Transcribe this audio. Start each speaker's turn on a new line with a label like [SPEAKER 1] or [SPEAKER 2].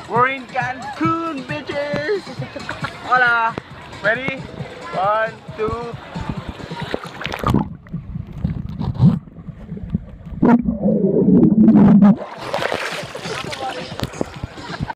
[SPEAKER 1] We're in Cancun, bitches! Hola! Ready? 1, 2.